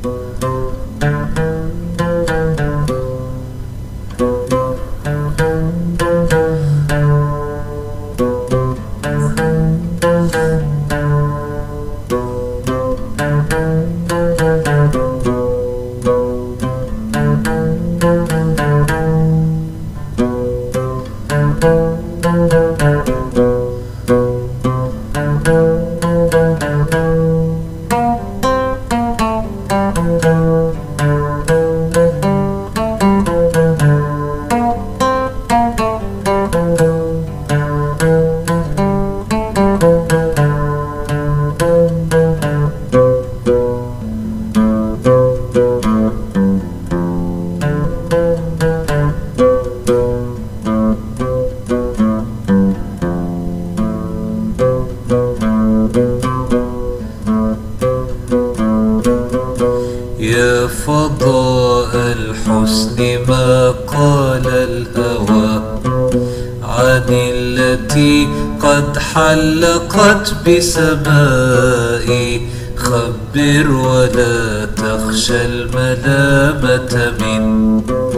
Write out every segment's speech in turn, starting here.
يا فضاء الحسن ما قال الهوى عن التي قد حلقت بسمائي. خبر ولا تخشى الملامة من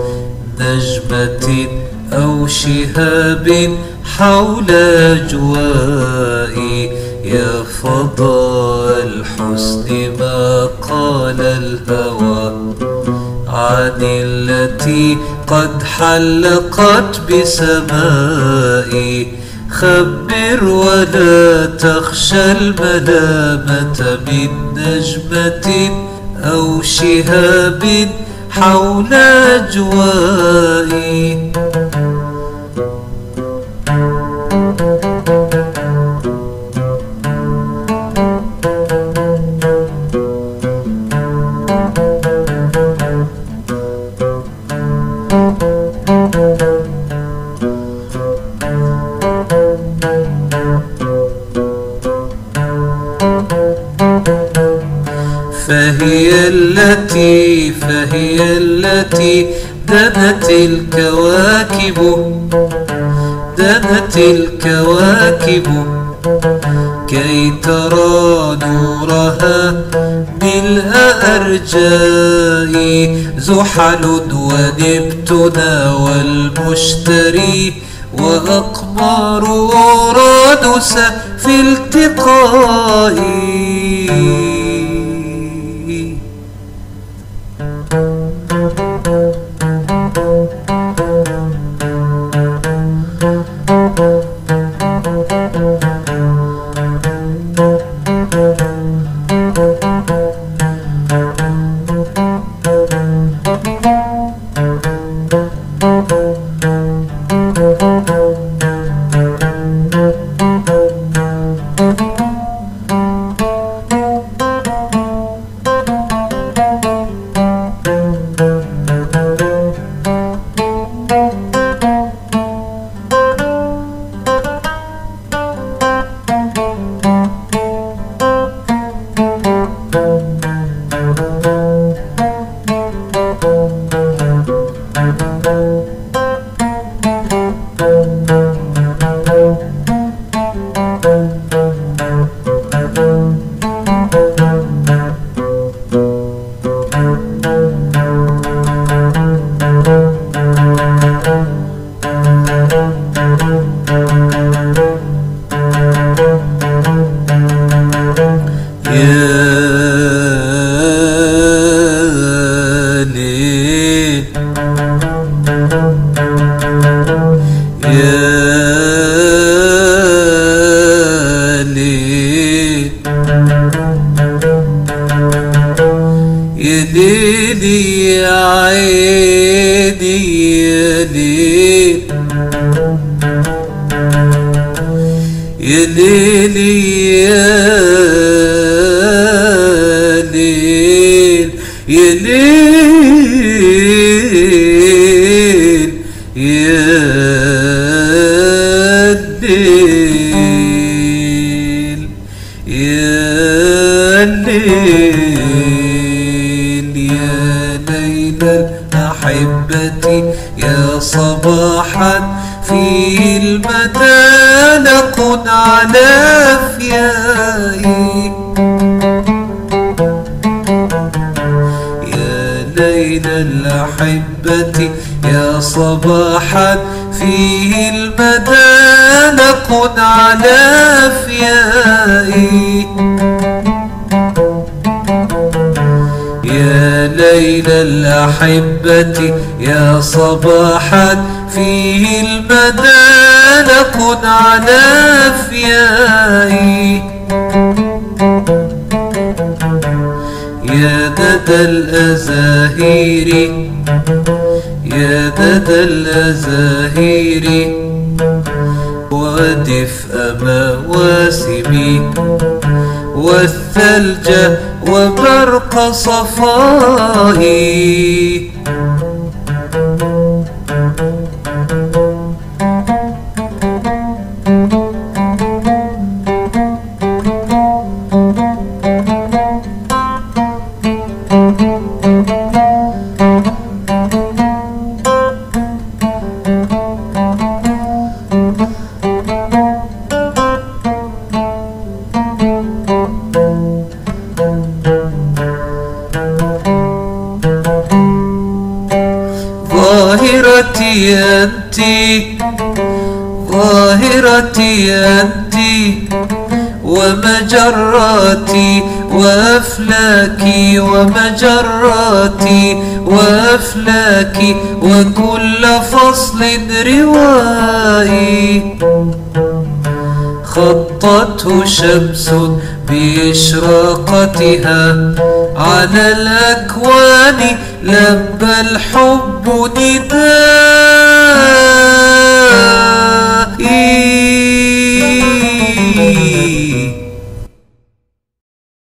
نجمة أو شهاب حول أجوائي. يا فضاء الحسن ما قال الهوى عن التي قد حلقت بسمائي. خبر ولا تخشى الملامة من نجمة أو شهاب حول أجوائي. فهي التي دنت الكواكب كي ترى نورها ملء أرجاء. زحل ونبتنا والمشتري وأقمار أورانوس في التقائي. يا ليلي يا عيني يا ليل يا ليلي يا ليل يا ليل يا ليل يا ليل يا ليل الأحبة يا صباحا في المدى لق على أفيائي ليل الأحبة يا صباحا فيه المدى نق على أفيائي. يا ليل الأحبة يا صباحا فيه المدى نق على أفيائي. يا ندى الأزاهير يا ندى الأزاهير ودفء مواسمي والثلج وبرق صفائي. ظاهرتي أنت ظاهرتي أنت ومجراتي وأفلاكي ومجراتي وأفلاكي وكل فصل روائي. خطته شمس بإشراقتها على الأكوان لبى الحب ندائي.